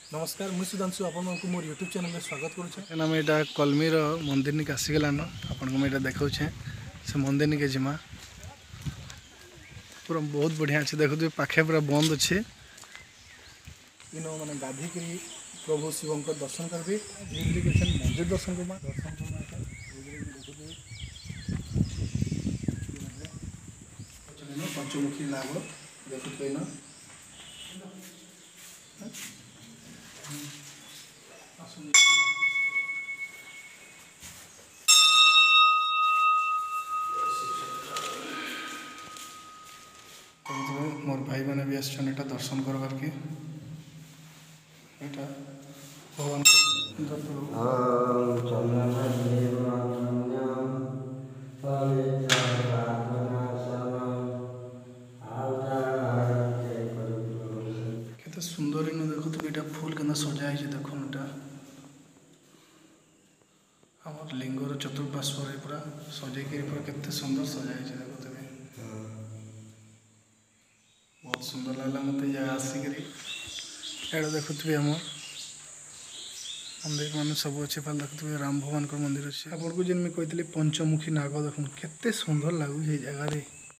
नमस्कार मुझे सुधांशु आपण मोर यूट्यूब चैनल में स्वागत करुँ आम यहाँ कलमीर मंदिर निक आसीगलान आपन को यहाँ देखा से मंदिर निके जिमा पूरा बहुत बढ़िया अच्छे देखो पाखे पूरा बंद अच्छे इन मैंने गाधिक प्रभु शिव दर्शन करी मंदिर दर्शन करमा पंचमुखी नाग देखुए ना मोर भाई मैंने भी आसान दर्शन करवार के भगवान केते सुंदर इन देखो तो ये फूल के सजा है देख आम लिंगर चतुर्पार्श्व पूरा सजेक पूरा केते सुंदर सजा है देखो बहुत सुंदर लगला मत जगह आसिक देखुए आम मंदिर मान सब अच्छे पाल देखुए राम भगवान मंदिर अच्छे आपको जेन मुझे कहती पंचमुखी नाग देख केते सुंदर लगुच जगह